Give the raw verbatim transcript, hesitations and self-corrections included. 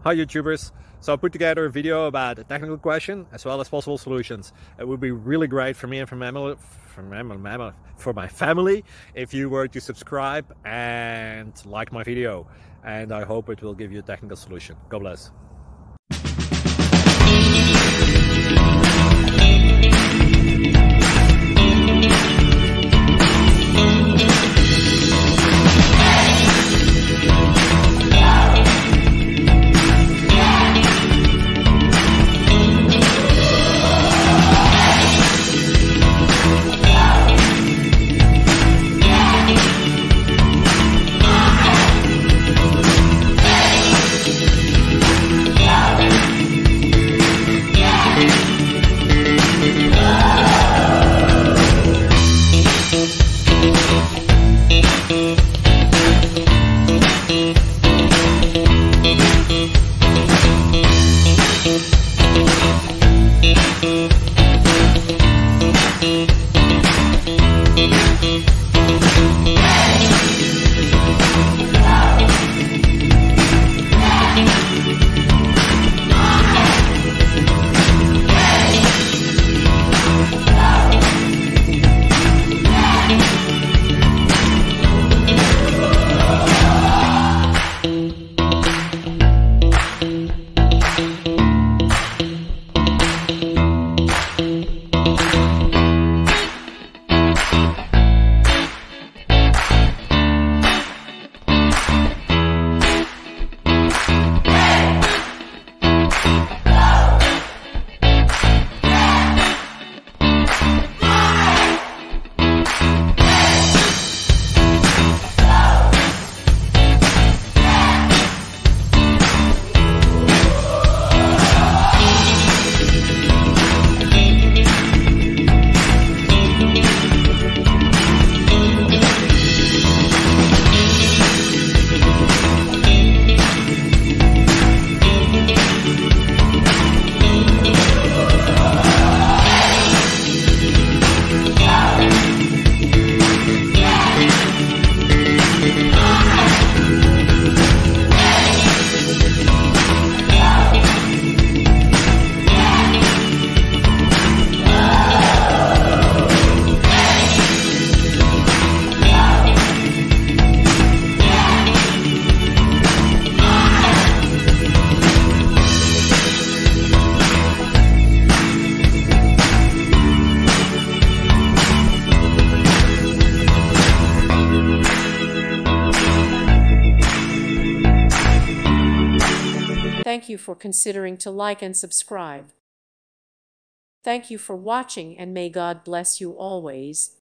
Hi YouTubers! So I put together a video about a technical question as well as possible solutions. It would be really great for me and for my family, for my, for my family if you were to subscribe and like my video. And I hope it will give you a technical solution. God bless. Thank you for considering to like and subscribe. Thank you for watching, and may God bless you always.